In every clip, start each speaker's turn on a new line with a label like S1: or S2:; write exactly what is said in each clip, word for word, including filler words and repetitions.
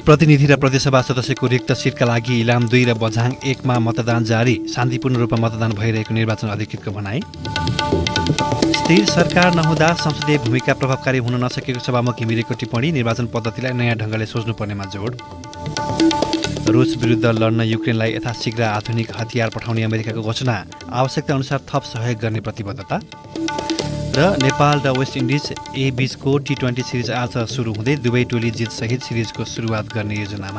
S1: प्रतिनिधि र प्रदेशसभा सदस्यको रिक्त सिटका लागि इलाम दुई र बझाङ एकमा मतदान जारी, शान्तिपूर्ण रूपमा मतदान भइरहेको निर्वाचन अधिकृतको भनाई। स्थिर सरकार नहुँदा संसदीय भूमिका प्रभावकारी हुन नसकेको सभामुख घिमिरेको टिप्पणी, निर्वाचन पद्धतिलाई नयाँ ढङ्गले सोच्नुपर्नेमा जोड। रुस विरुद्ध लड्न युक्रेनलाई यथाशीघ्र आधुनिक हतियार पठाउने अमेरिकाको घोषणा, आवश्यकता अनुसार थप सहयोग गर्ने प्रतिबद्धता। र नेपाल र वेस्ट इन्डिज ए बीचको टी ट्वेन्टी सिरिज आज सुरु हुँदै दुवै टोली जितसहित सिरिजको सुरुवात गर्ने योजनामा।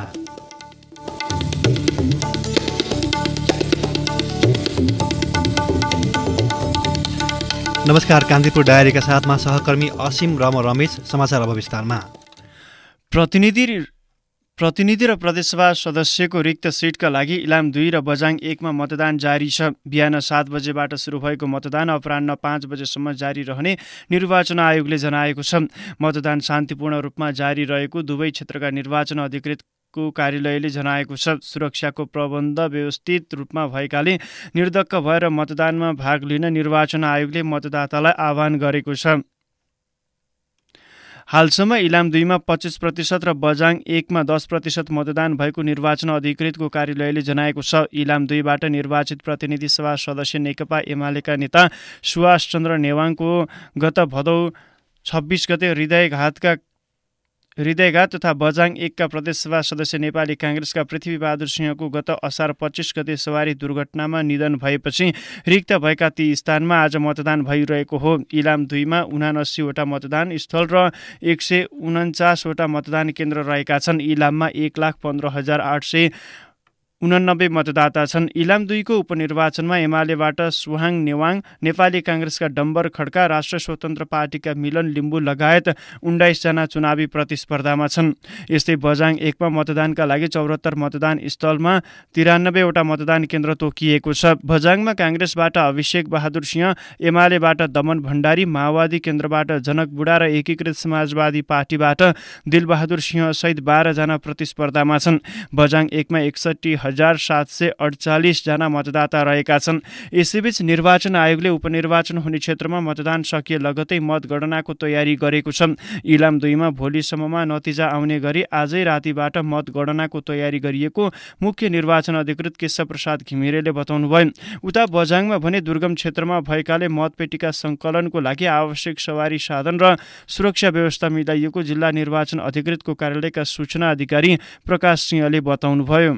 S1: नमस्कार, कान्तिपुर डायरीका साथमा सहकर्मी असीम र म रमेश। समाचार अब विस्तारमा।
S2: प्रतिनिधि प्रतिनिधि र प्रदेशसभा सदस्यको रिक्त सिटका लागि इलाम दुई र बझाङ एकमा मतदान जारी छ। बिहान सात बजेबाट सुरु भएको मतदान अपराह्न पाँच बजेसम्म जारी रहने निर्वाचन आयोगले जनाएको छ। मतदान शान्तिपूर्ण रूपमा जारी रहेको दुवै क्षेत्रका निर्वाचन अधिकृत को कार्यालयले जनाएको छ। सुरक्षाको प्रबन्ध व्यवस्थित रूपमा भएकाले निर्धक्क भएर मतदानमा भाग लिन निर्वाचन आयोगले मतदातालाई आह्वान गरेको छ। हालसम्म इलाम दुईमा पच्चिस प्रतिशत र बझाङ एकमा दस प्रतिशत मतदान भएको निर्वाचन अधिकृतको कार्यालयले जनाएको छ। इलाम दुईबाट निर्वाचित प्रतिनिधि सभा सदस्य नेकपा एमालेका नेता सुभाष चन्द्र नेवाङको गत भदौ छब्बिस गते हृदयघातका हृदयघात तथा बझाङ एकका प्रदेशसभा सदस्य नेपाली काङ्ग्रेसका पृथ्वीबहादुर सिंहको गत असार पच्चिस गते सवारी दुर्घटनामा निधन भएपछि रिक्त भएका ती स्थानमा आज मतदान भइरहेको हो। इलाम दुईमा उनासीवटा मतदान स्थल र एक सय उन्चासवटा मतदान केन्द्र रहेका छन्। इलाममा एक लाख पन्ध्र हजार आठ सय उनानब्बे मतदाता छन्। इलाम दुईको उपनिर्वाचनमा एमालेबाट सुहाङ नेवाङ, नेपाली काङ्ग्रेसका डम्बर खड्का, राष्ट्र स्वतन्त्र पार्टीका मिलन लिम्बू लगायत उन्नाइसजना चुनावी प्रतिस्पर्धामा छन्। यस्तै बझाङ एकमा मतदानका लागि चौहत्तर मतदान स्थलमा तिरानब्बेवटा मतदान केन्द्र तोकिएको छ। बझाङमा काङ्ग्रेसबाट अभिषेक बहादुर सिंह, एमालेबाट दमन भण्डारी, माओवादी केन्द्रबाट जनक बुढा र एकीकृत समाजवादी पार्टीबाट दिलबहादुर सिंह सहित बाह्रजना प्रतिस्पर्धामा छन्। बझाङ एकमा एकसट्ठी हजार सात सय अडचालिसजना मतदाता रहेका छन्। यसैबीच निर्वाचन आयोगले उपनिर्वाचन हुने क्षेत्रमा मतदान सकिए लगतै मतगणनाको तयारी गरेको छ। इलाम दुईमा भोलिसम्ममा नतिजा आउने गरी आजै रातिबाट मतगणनाको तयारी गरिएको मुख्य निर्वाचन अधिकृत केशव प्रसाद घिमिरेले बताउनुभयो। उता बझाङमा भने दुर्गम क्षेत्रमा भएकाले मतपेटिका सङ्कलनको लागि आवश्यक सवारी साधन र सुरक्षा व्यवस्था मिलाइएको जिल्ला निर्वाचन अधिकृतको कार्यालयका सूचना अधिकारी प्रकाश सिंहले बताउनुभयो।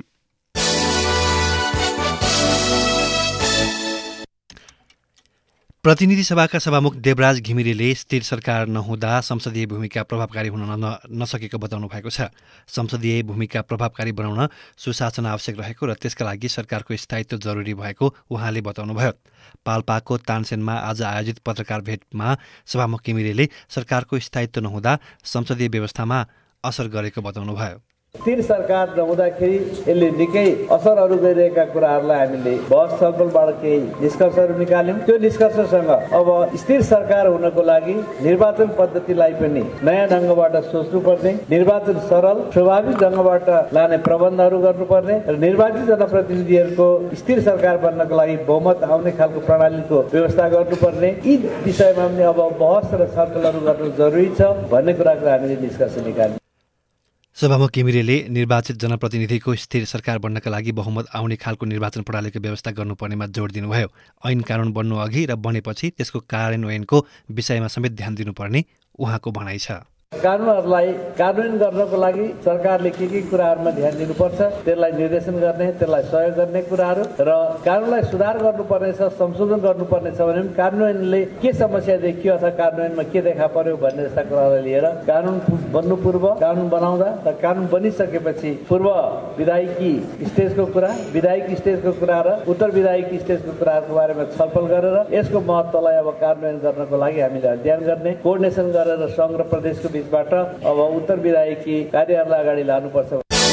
S1: प्रतिनिधि सभाका सभामुख देवराज घिमिरेले स्थिर सरकार नहुँदा संसदीय भूमिका प्रभावकारी हुन नसकेको बताउनु भएको छ। संसदीय भूमिका प्रभावकारी बनाउन सुशासन आवश्यक रहेको र त्यसका लागि सरकारको स्थायित्व जरुरी भएको उहाँले बताउनुभयो। पाल्पाको तानसेनमा आज आयोजित पत्रकार भेटमा सभामुख घिमिरेले सरकारको स्थायित्व नहुँदा संसदीय व्यवस्थामा असर गरेको बताउनुभयो।
S3: स्थिर सरकार नहुँदाखेरि यसले निकै असरहरू गरिरहेका कुराहरूलाई हामीले बहस छलफलबाट केही निष्कर्षहरू निकाल्यौँ। त्यो निष्कर्षसँग अब स्थिर सरकार हुनको लागि निर्वाचन पद्धतिलाई पनि नयाँ ढङ्गबाट सोच्नुपर्ने, निर्वाचन सरल स्वाभाविक ढङ्गबाट लाने प्रबन्धहरू गर्नुपर्ने र निर्वाचित जनप्रतिनिधिहरूको स्थिर सरकार बन्नको लागि बहुमत आउने खालको प्रणालीको व्यवस्था गर्नुपर्ने, यी विषयमा पनि अब बहस र छलफलहरू गर्नु जरुरी छ भन्ने कुराको हामीले निष्कर्ष निकाल्यौँ।
S1: सभामुख घिमिरेले निर्वाचित जनप्रतिनिधिको स्थिर सरकार बन्नका लागि बहुमत आउने खालको निर्वाचन प्रणालीको व्यवस्था गर्नुपर्नेमा जोड दिनुभयो। ऐन कानुन बन्नु अघि र बनेपछि त्यसको कार्यान्वयनको विषयमा समेत ध्यान दिनुपर्ने उहाँको भनाइ छ।
S3: कानुनहरूलाई कार्यान्वयन गर्नको लागि सरकारले के के कुराहरूमा ध्यान दिनुपर्छ, त्यसलाई निर्देशन गर्ने, त्यसलाई सहयोग गर्ने कुराहरू र कानुनलाई सुधार गर्नुपर्ने छ, संशोधन गर्नुपर्ने छ भने कार्यान्वयनले के समस्या देखियो अथवा कार्यान्वयनमा के देखा पर्यो भन्ने जस्ता कुरालाई लिएर कानुन बन्नु पूर्व, कानुन बनाउँदा र कानुन बनिसकेपछि पूर्व विधायिकी स्टेजको कुरा, विधायिक स्टेजको कुरा र उत्तर विधायिकी स्टेजको कुराहरूको बारेमा छलफल गरेर यसको महत्त्वलाई अब कार्यान्वयन गर्नको लागि हामीले अध्ययन गर्ने, कोअर्डिनेसन गरेर सङ्घ र प्रदेशको बाट अब उत्तर विधायकी कार्यहरूलाई अगाडि लानुपर्छ।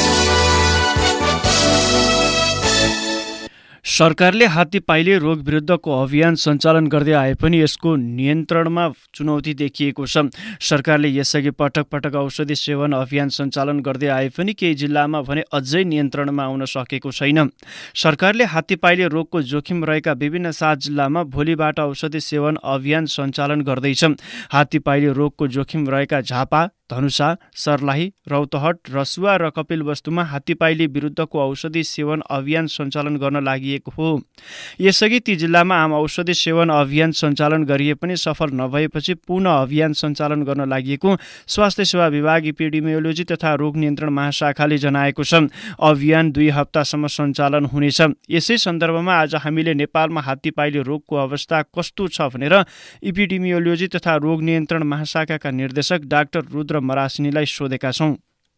S2: सरकारले हात्ती पाइले रोग विरुद्धको अभियान सञ्चालन गर्दै आए पनि यसको नियन्त्रणमा चुनौती देखिएको छ। सरकारले यसअघि पटक पटक औषधि सेवन अभियान सञ्चालन गर्दै आए पनि केही जिल्लामा भने अझै नियन्त्रणमा आउन सकेको छैन। सरकारले हात्ती पाइले रोगको जोखिम रहेका विभिन्न सात जिल्लामा भोलिबाट औषधि सेवन अभियान सञ्चालन गर्दैछ। हात्ती पाइले रोगको जोखिम रहेका झापा, धनुषा, सर्लाही, रौतहट, रसुवा र कपिलवस्तुमा हात्तीपाइले विरुद्धको औषधि सेवन अभियान सञ्चालन गर्न लागि हो। यसअघि ती जिल्लामा आम औषधि सेवन अभियान सञ्चालन गरिए पनि सफल नभएपछि पुनः अभियान सञ्चालन गर्न लागि स्वास्थ्य सेवा विभाग इपिडेमियोलोजी तथा रोग नियन्त्रण महाशाखाले जनाएको छ। अभियान दुई हप्तासम्म सञ्चालन हुनेछ। यसै सन्दर्भमा आज हामीले नेपालमा हात्तीपाइले रोगको अवस्था कस्तो छ भनेर इपिडेमियोलोजी तथा रोग नियन्त्रण महाशाखाका निर्देशक डाक्टर रुद्र मरासिनीलाई सोधेका छौँ।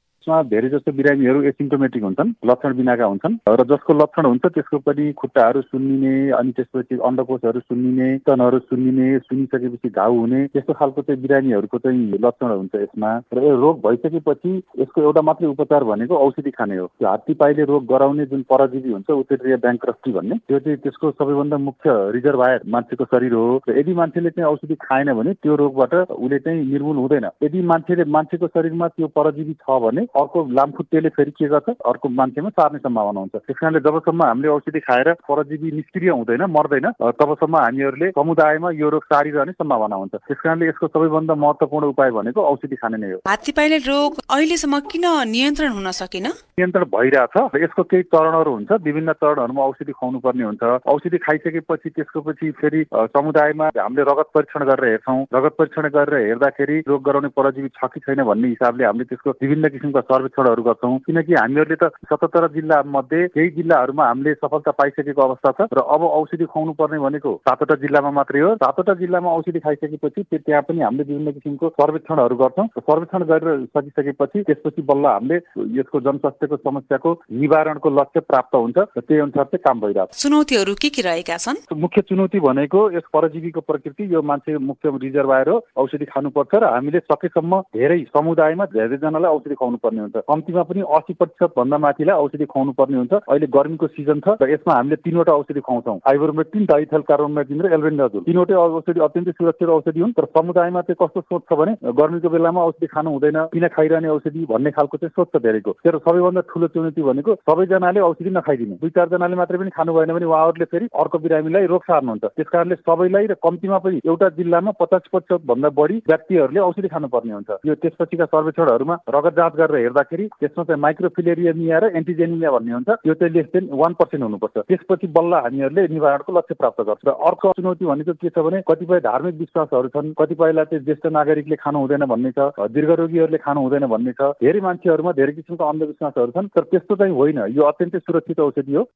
S4: धेरै जस्तो बिरामीहरू एसिम्टोमेटिक हुन्छन्, लक्षण बिनाका हुन्छन् र जसको लक्षण हुन्छ त्यसको पनि खुट्टाहरू सुन्निने, अनि त्यसपछि अन्डकोशहरू सुन्निने, स्तनहरू सुन्निने, सुनिसकेपछि घाउ हुने, त्यस्तो खालको चाहिँ बिरामीहरूको चाहिँ लक्षण हुन्छ यसमा। र यो रोग भइसकेपछि यसको एउटा मात्रै उपचार भनेको औषधि खाने हो। त्यो हात्तीपाइले रोग गराउने जुन परजीवी हुन्छ उटेरिया ब्याङ्क्रप्टी भन्ने, त्यो चाहिँ त्यसको सबैभन्दा मुख्य रिजर्भायर मान्छेको शरीर हो। र यदि मान्छेले चाहिँ औषधि खाएन भने त्यो रोगबाट उसले चाहिँ निर्मूल हुँदैन। यदि मान्छेले मान्छेको शरीरमा त्यो परजीवी छ भने अर्को लामखुट्टेले फेरि के गर्छ, अर्को मान्छेमा सार्ने सम्भावना हुन्छ। त्यस कारणले जबसम्म हामीले औषधि खाएर परजीवी निष्क्रिय हुँदैन, मर्दैन, तबसम्म हामीहरूले समुदायमा यो रोग सारिरहने सम्भावना हुन्छ। त्यस कारणले यसको सबैभन्दा महत्त्वपूर्ण उपाय भनेको औषधि खाने नै हो।
S5: हात्तीपाइले रोग अहिलेसम्म किन नियन्त्रण हुन सकेन?
S4: नियन्त्रण भइरहेछ। यसको केही चरणहरू हुन्छ, विभिन्न चरणहरूमा औषधि खुवाउनु पर्ने हुन्छ। औषधि खाइसकेपछि त्यसको पछि फेरि समुदायमा हामीले रगत परीक्षण गरेर हेर्छौँ। रगत परीक्षण गरेर हेर्दाखेरि रोग गराउने परजीवी छ कि छैन भन्ने हिसाबले हामीले त्यसको विभिन्न किसिमका सर्वेक्षणहरू गर्छौँ। किनकि हामीहरूले त सतहत्तर जिल्ला मध्ये केही जिल्लाहरूमा हामीले सफलता पाइसकेको अवस्था छ र अब औषधि खुवाउनु पर्ने भनेको सातवटा जिल्लामा मात्रै हो। सातवटा जिल्लामा औषधि खाइसकेपछि त्यहाँ पनि हामीले विभिन्न किसिमको सर्वेक्षणहरू गर्छौँ। सर्वेक्षण गरेर सकिसकेपछि त्यसपछि बल्ल हामीले यसको जनस्वास्थ्यको समस्याको निवारणको लक्ष्य प्राप्त हुन्छ र त्यही अनुसार चाहिँ काम भइरहेको छ।
S5: चुनौतीहरू के के रहेका छन्?
S4: मुख्य चुनौती भनेको यस परजीवीको प्रकृति, यो मान्छे मुख्य रिजर्भायर हो, औषधि खानुपर्छ र हामीले सकेसम्म धेरै समुदायमा धेरैजनालाई औषधि खुवाउनु पर्ने हुन्छ। कम्तीमा पनि अस्सी प्रतिशत भन्दा माथिलाई औषधि खुवाउनु पर्ने हुन्छ। अहिले गर्मीको सिजन छ र यसमा हामीले तीनवटा औषधि खुवाउँछौँ, आइभरमेक्टिन, डाइथल कार्बोमेक्टिन र एल्बेन्डाजोल। तीनवटै औषधि अत्यन्तै सुरक्षित औषधि हुन्। तर समुदायमा चाहिँ कस्तो सोच छ भने गर्मीको बेलामा औषधि खानु हुँदैन, किन खाइरहने औषधि भन्ने खालको चाहिँ सोच छ धेरैको। तर सबैभन्दा ठुलो चुनौती भनेको सबैजनाले औषधि नखाइदिने, दुई चारजनाले मात्रै पनि खानु भएन भने उहाँहरूले फेरि अर्को बिरामीलाई रोग सार्नुहुन्छ। त्यस कारणले सबैलाई र कम्तीमा पनि एउटा जिल्लामा पचास प्रतिशत भन्दा बढी व्यक्तिहरूले औषधि खानुपर्ने हुन्छ। यो त्यसपछिका सर्वेक्षणहरूमा रगत जाँच गरेर हेर्दाखेरि त्यसमा चाहिँ माइक्रोफिलेरियमिया र एन्टिजेनिमिया भन्ने हुन्छ। यो चाहिँ लेस देन वान पर्सेन्ट हुनुपर्छ। त्यसपछि बल्ल हामीहरूले निवारणको लक्ष्य प्राप्त गर्छ। र अर्को चुनौती भनेको के छ भने कतिपय धार्मिक विश्वासहरू छन्, कतिपयलाई चाहिँ ज्येष्ठ नागरिकले खानु हुँदैन भन्ने छ, दीर्घरोगीहरूले खानु हुँदैन भन्ने छ। धेरै मान्छेहरूमा धेरै किसिमका अन्धविश्वासहरू छन्। तर त्यस्तो चाहिँ होइन, यो अत्यन्तै सुरक्षित औषधि हो।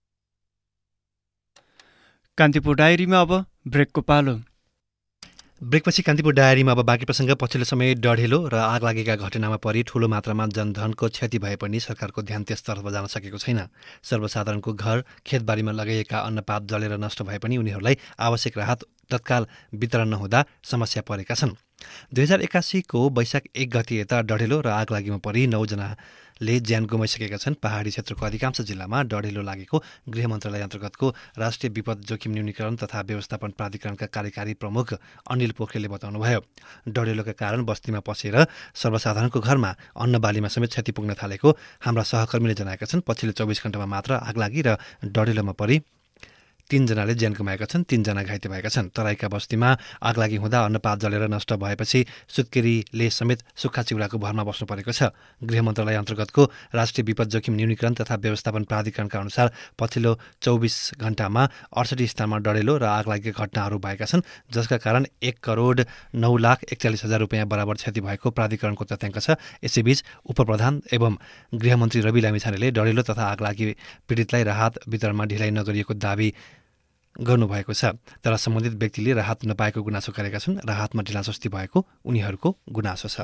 S2: कान्तिपुर डायरीमा अब ब्रेकको पालो।
S1: ब्रेकपछि कान्तिपुर डायरीमा अब बाँकी प्रसङ्ग। पछिल्लो समय डढेलो र आग लागेका घटनामा परि ठूलो मात्रामा जनधनको क्षति भए पनि सरकारको ध्यान त्यसतर्फ जान सकेको छैन। सर्वसाधारणको घर खेतबारीमा लगाइएका अन्नपात जलेर नष्ट भए पनि उनीहरूलाई आवश्यक राहत तत्काल वितरण नहुँदा समस्या परेका छन्। दुई हजार एकासीको वैशाख एक गति यता डढेलो र आग लागेमा परि नौजनाले ज्यान गुमाइसकेका छन्। पहाडी क्षेत्रको अधिकांश जिल्लामा डढेलो लागेको गृह मन्त्रालय अन्तर्गतको राष्ट्रिय विपद जोखिम न्यूनीकरण तथा व्यवस्थापन प्राधिकरणका कार्यकारी प्रमुख अनिल पोखरेलले बताउनुभयो। डढेलोका कारण बस्तीमा पसेर सर्वसाधारणको घरमा अन्नबालीमा समेत क्षति पुग्न थालेको हाम्रा सहकर्मीले जनाएका छन्। पछिल्लो चौबिस घण्टामा मात्र आगलागी र डढेलोमा परि तीनजनाले ज्यान गुमाएका छन्, तीनजना घाइते भएका छन्। तराईका बस्तीमा आगलागी हुँदा अन्नपात जलेर नष्ट भएपछि सुत्केरीले समेत सुक्खा चिउराको भरमा बस्नु परेको छ। गृह मन्त्रालय अन्तर्गतको राष्ट्रिय विपद जोखिम न्यूनीकरण तथा व्यवस्थापन प्राधिकरणका अनुसार पछिल्लो चौबिस घण्टामा अडसठी स्थानमा डढेलो र आगलागीका घटनाहरू भएका छन्, जसका कारण एक करोड नौ लाख एकचालिस हजार रुपियाँ बराबर क्षति भएको प्राधिकरणको तथ्याङ्क छ। यसैबीच उपप्रधान एवं गृहमन्त्री रवि लामिछानेले डढेलो तथा आगलागी पीडितलाई राहत वितरणमा ढिलाइ नगरिएको दावी गर्नुभएको छ। तर सम्बन्धित व्यक्तिले राहत नपाएको गुनासो गरेका छन्। राहतमा ढिलासुस्ती भएको उनीहरूको गुनासो छ।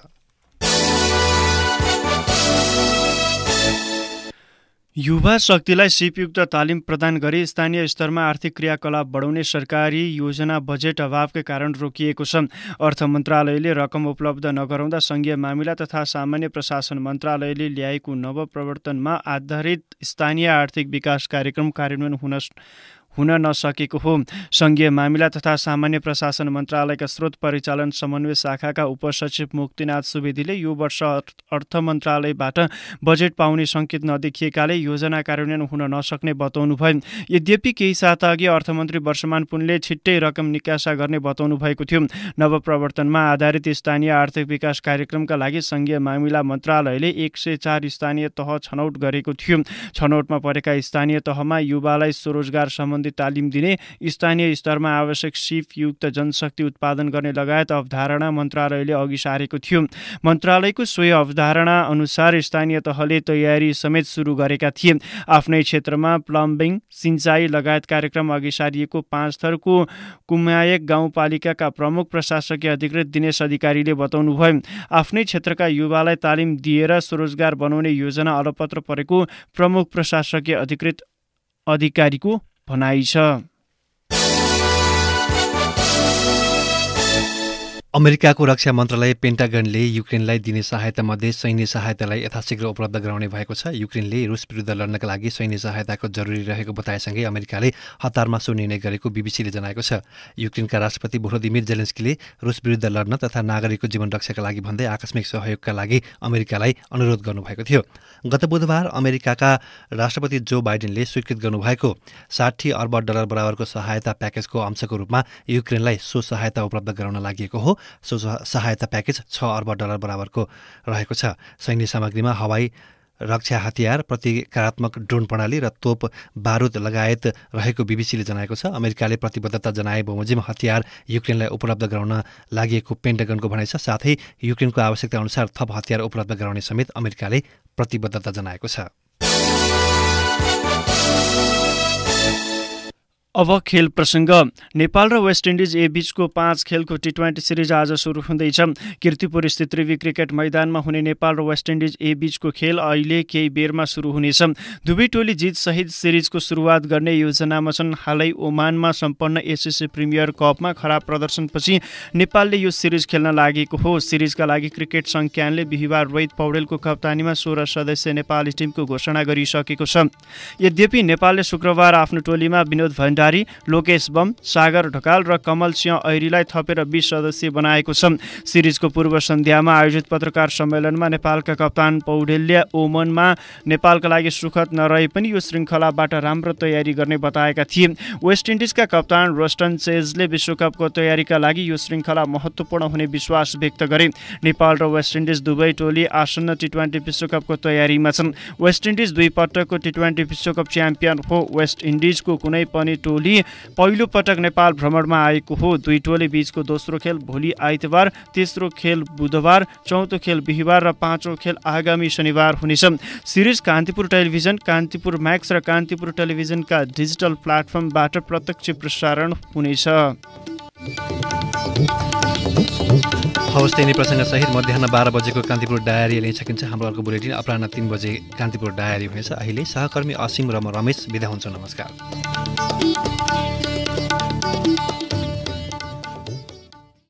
S2: युवा शक्तिलाई सिपयुक्त तालिम प्रदान गरी स्थानीय स्तरमा आर्थिक क्रियाकलाप बढाउने सरकारी योजना बजेट अभावकै कारण रोकिएको छ। अर्थ मन्त्रालयले रकम उपलब्ध नगराउँदा सङ्घीय मामिला तथा सामान्य प्रशासन मन्त्रालयले ल्याएको नव प्रवर्तनमा आधारित स्थानीय आर्थिक विकास कार्यक्रम कार्यान्वयन हुन हुन नसकेको हो। सङ्घीय मामिला तथा सामान्य प्रशासन मन्त्रालयका स्रोत परिचालन समन्वय शाखाका उपसचिव मुक्तिनाथ सुवेदीले यो वर्ष अर्थ मन्त्रालयबाट बजेट पाउने सङ्केत नदेखिएकाले योजना कार्यान्वयन हुन नसक्ने बताउनुभयो। यद्यपि केही साता अघि अर्थमन्त्री वर्षमान पुनले छिट्टै रकम निकासा गर्ने बताउनु भएको थियो। नवप्रवर्तनमा आधारित स्थानीय आर्थिक विकास कार्यक्रमका लागि सङ्घीय मामिला मन्त्रालयले एक सय चार स्थानीय तह छनौट गरेको थियो। छनौटमा परेका स्थानीय तहमा युवालाई स्वरोजगार सम्बन्धी तालिम दिने, स्थानीय स्तरमा आवश्यक सिपयुक्त जनशक्ति उत्पादन गर्ने लगायत अवधारणा मन्त्रालयले अघि सारेको थियो। मन्त्रालयको सोही अवधारणा अनुसार स्थानीय तहले तयारी समेत सुरु गरेका थिए। आफ्नै क्षेत्रमा प्लम्बिङ, सिँचाइ लगायत कार्यक्रम अघि सारिएको पाँच थरको कुमायक गाउँपालिकाका प्रमुख प्रशासकीय अधिकृत दिनेश अधिकारीले बताउनुभयो। आफ्नै क्षेत्रका युवालाई तालिम दिएर स्वरोजगार बनाउने योजना अलपत्र परेको प्रमुख प्रशासकीय अधिकृत अधिकारीको भनाइ छ।
S1: अमेरिकाको रक्षा मन्त्रालय पेन्टागनले युक्रेनलाई दिने सहायतामध्ये सैन्य सहायतालाई यथाशीघ्र उपलब्ध गराउने भएको छ। युक्रेनले रुस विरुद्ध लड्नका लागि सैन्य सहायताको जरुरी रहेको बताएसँगै अमेरिकाले हतारमा सो निर्णय गरेको बीबीसीले जनाएको छ। युक्रेनका राष्ट्रपति भोलोदिमिर जेलेन्स्कीले रुस विरुद्ध लड्न तथा नागरिकको जीवन रक्षाका लागि भन्दै आकस्मिक सहयोगका लागि अमेरिकालाई अनुरोध गर्नुभएको थियो। गत बुधबार अमेरिकाका राष्ट्रपति जो बाइडेनले स्वीकृत गर्नुभएको साठी अर्ब डलर बराबरको सहायता प्याकेजको अंशको रूपमा युक्रेनलाई सो सहायता उपलब्ध गराउन लागि हो। सो सहायता प्याकेज छ अर्ब डलर बराबरको रहेको छ। सैन्य सामग्रीमा हवाई रक्षा हतियार, प्रतिकारात्मक ड्रोन प्रणाली र तोप बारुद लगायत रहेको बीबीसीले जनाएको छ। अमेरिकाले प्रतिबद्धता जनाए बमोजिम हतियार युक्रेनलाई उपलब्ध गराउन लागि पेन्टागनको भनाइ छ। साथै युक्रेनको आवश्यकता अनुसार थप हतियार उपलब्ध गराउने समेत अमेरिकाले प्रतिबद्धता जनाएको छ।
S2: अब खेल प्रसङ्ग। नेपाल र वेस्ट इन्डिज ए बीचको पाँच खेलको टी ट्वेन्टी सिरिज आज सुरु हुँदैछ। किर्तिपुर स्थित त्रिवी क्रिकेट मैदानमा हुने नेपाल र वेस्ट इन्डिज ए बीचको खेल अहिले केही बेरमा सुरु हुनेछ। दुवै टोली जितसहित सिरिजको सुरुवात गर्ने योजनामा छन्। हालै ओमानमा सम्पन्न एसएससी प्रिमियर कपमा खराब प्रदर्शनपछि नेपालले यो सिरिज खेल्न लागेको हो। सिरिजका लागि क्रिकेट सङ्घ क्यानले बिहिबार रोहित पौडेलको कप्तानीमा सोह्र सदस्यीय नेपाली टिमको घोषणा गरिसकेको छ। यद्यपि नेपालले शुक्रबार आफ्नो टोलीमा विनोद भण्डारी, लोकेश बम, सागर ढकाल र कमल सिंह ऐरीलाई थपेर बीस सदस्यीय बनाएको छ। सिरिजको पूर्व सन्ध्यामा आयोजित पत्रकार सम्मेलनमा नेपालका कप्तान पौडेलले ओमनमा नेपालका लागि सुखद नरहे पनि यो श्रृङ्खलाबाट राम्रो तयारी गर्ने बताएका थिए। वेस्ट इन्डिजका कप्तान रोस्टन चेजले विश्वकपको तयारीका लागि यो श्रृङ्खला महत्त्वपूर्ण हुने विश्वास व्यक्त गरे। नेपाल र वेस्ट इन्डिज दुवै टोली आसन्न टी ट्वेन्टी विश्वकपको तयारीमा छन्। वेस्ट इन्डिज दुई पटकको टी ट्वेन्टी विश्वकप च्याम्पियन हो। वेस्ट इन्डिजको कुनै पनि टोली पहिलो पटक नेपाल भ्रमणमा आएको हो। दुई टोली बीचको दोस्रो खेल भोलि आइतबार, तेस्रो खेल बुधबार, चौथो खेल बिहिबार र पाँचौं खेल आगामी शनिबार हुनेछ। Series Kantipur television, Kantipur Max र कान्तिपुर टेलिभिजनका डिजिटल प्लेटफर्मबाट प्रत्यक्ष प्रसारण हुनेछ।
S1: हवस्, त्यही नै प्रसङ्गसहित मध्याह बाह्र बजेको कान्तिपुर डायरी लिन सकिन्छ। हाम्रो अर्को बुलेटिन अपराह्न तीन बजे कान्तिपुर डायरी हुनेछ। अहिले सहकर्मी असीम र म रमेश बिदा हुन्छौँ। नमस्कार।